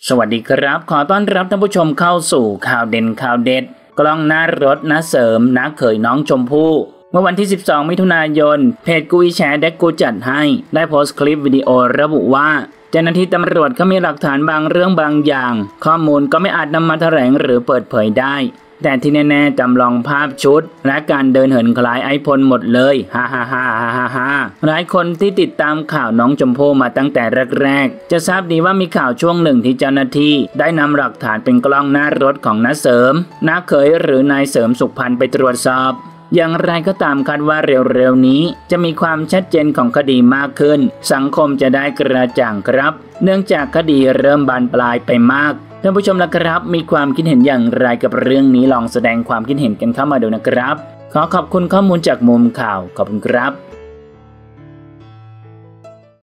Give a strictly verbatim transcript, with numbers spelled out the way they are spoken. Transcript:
สวัสดีครับขอต้อนรับท่านผู้ชมเข้าสู่ข่าวเด่นข่าวเด็ดกล้องหน้ารถน้าเสริมน้าเขยน้องชมพู่เมื่อวันที่สิบสองมิถุนายนเพจกุยแชร์เด็กกูจัดให้ได้โพสต์คลิปวิดีโอระบุว่าเจ้าหน้าที่ตำรวจเขามีหลักฐานบางเรื่องบางอย่างข้อมูลก็ไม่อาจนำมาแถลงหรือเปิดเผยได้แต่ที่แน่ๆจำลองภาพชุดและการเดินเหินคล้ายไอพลหมดเลยฮ่าฮ่าฮ่าฮ่าฮ่าฮ่าหลายคนที่ติดตามข่าวน้องชมพู่มาตั้งแต่แรกๆจะทราบดีว่ามีข่าวช่วงหนึ่งที่เจ้าหน้าที่ได้นำหลักฐานเป็นกล้องหน้ารถของน้าเสริมน้าเขยหรือนายเสริมสุขพันธ์ไปตรวจสอบอย่างไรก็ตามคาดว่าเร็วๆนี้จะมีความชัดเจนของคดีมากขึ้นสังคมจะได้กระจ่างครับเนื่องจากคดีเริ่มบานปลายไปมากท่านผู้ชมล่ะครับมีความคิดเห็นอย่างไรกับเรื่องนี้ลองแสดงความคิดเห็นกันเข้ามาดูนะครับขอขอบคุณข้อมูลจากมุมข่าวขอบคุณครับ